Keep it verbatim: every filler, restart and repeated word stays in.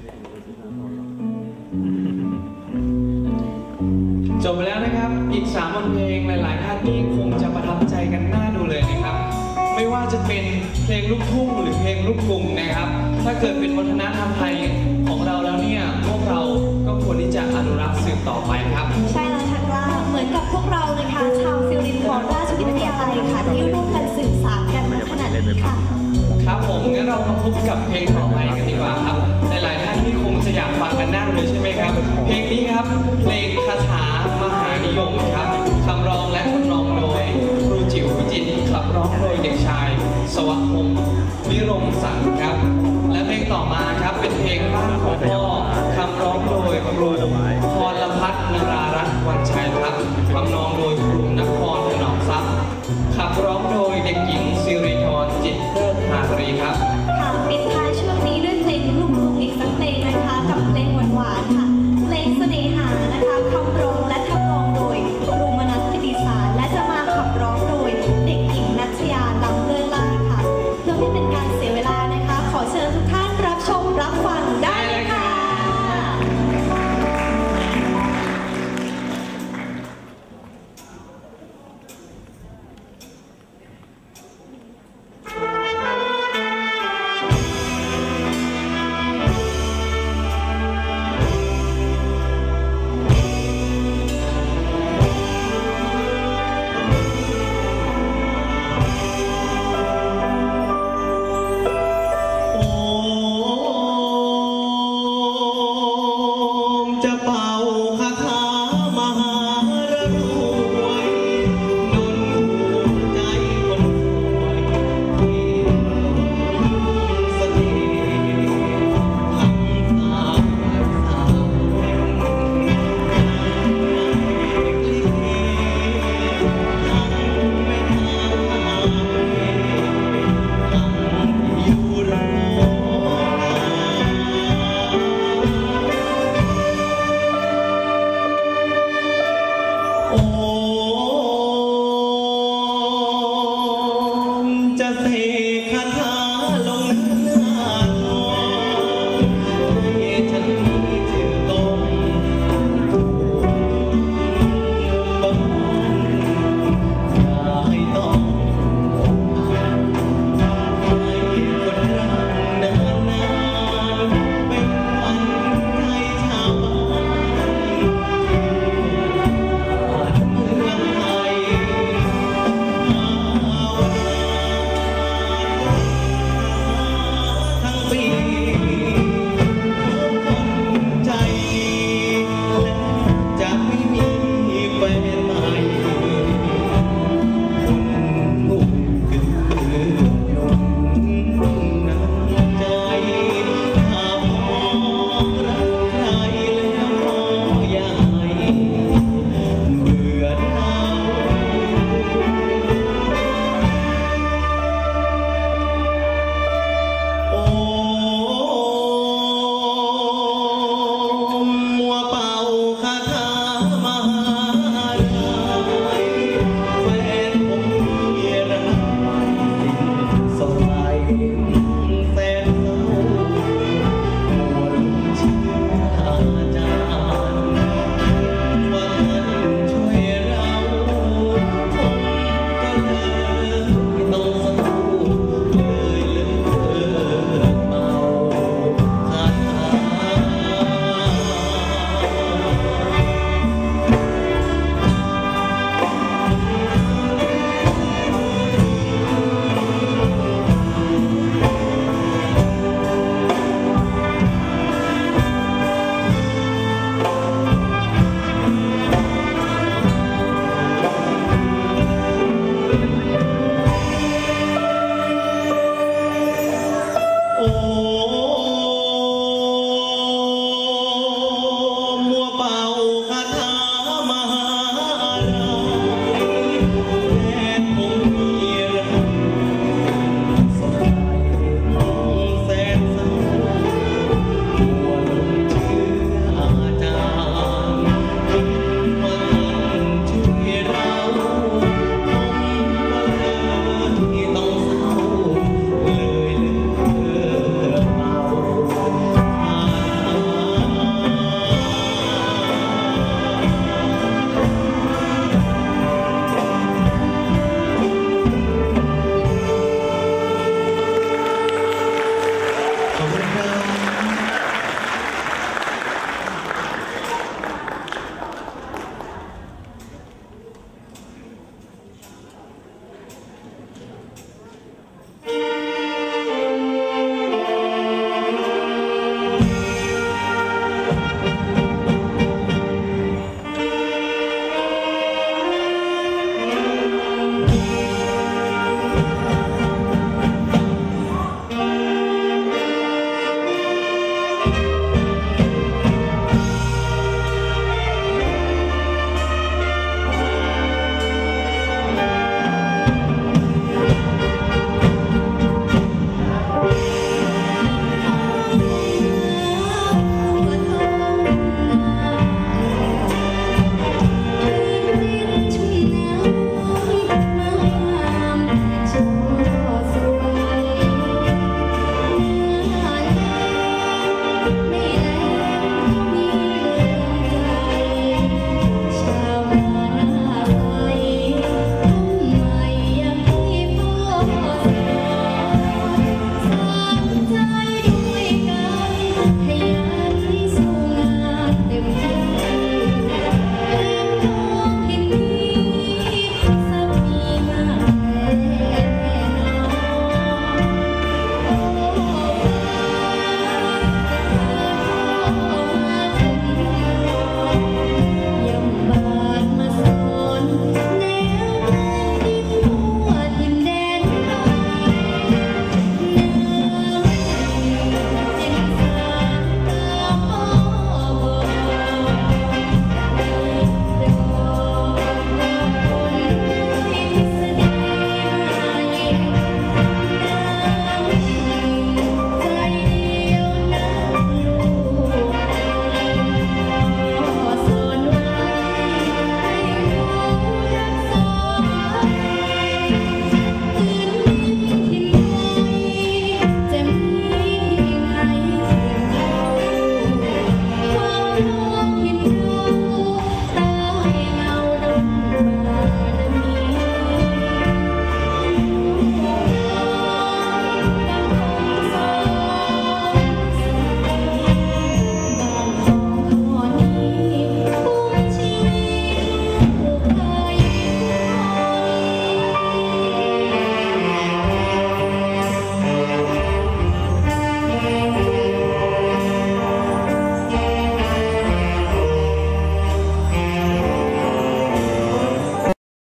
จบไปแล้วนะครับอีกสามบทเพลงหลายๆท่านนี่คงจะประทับใจกันน่าดูเลยนะครับไม่ว่าจะเป็นเพลงลูกทุ่งหรือเพลงลูกกรุงนะครับถ้าเกิดเป็นวัฒนธรรมไทยของเราแล้วเนี่ยพวกเราก็ควรที่จะอนุรักษ์สืบต่อไปครับใช่แล้วค่ะกล้าเหมือนกับพวกเรานะคะชาวซิลินทรราชวิทยาลัยค่ะที่ร่วมกันสื่อสารกันขนาดนี้ค่ะครับผมงั้นเรามาพบกับเพลงต่อไปกันดีกว่าครับหลายๆท่านที่คงจะอยากฟังกันน่าเลยใช่ไหมครับเพลงนี้ครับเพลงคาถามหานิยมครับคำร้องและทำนองโดยครูจิ๋วพิจิตรขับร้องโดยเด็กชายสวัสดิ์พงศ์วิรมสังครับและเพลงต่อมาครับเป็นเพลงบ้านของพ่อคำร้องโดยครูพรพัฒน์นรารัตน์วันชัยครับทำนองโดยครูนครถนอมทรัพย์ขับร้องโดยเด็กหญิงสิริธรจิตเลิศหารีครับค่ะปิดท้ายช่วงนี้ด้วยเพลงลูกทุ่งอีกสักเพลงนะคะกับเพลงหวานๆค่ะเพลงเสน่หานะคะคำร้องและทำนองโดยครูมนัสธิติสารและจะมาขับร้องโดยเด็กหญิงนัชยาลำเลิศล่าค่ะเพื่อไม่เป็นการเสียเวลานะคะขอเชิญทุกท่านรับชมรับฟังได้เลยค่ะจะไป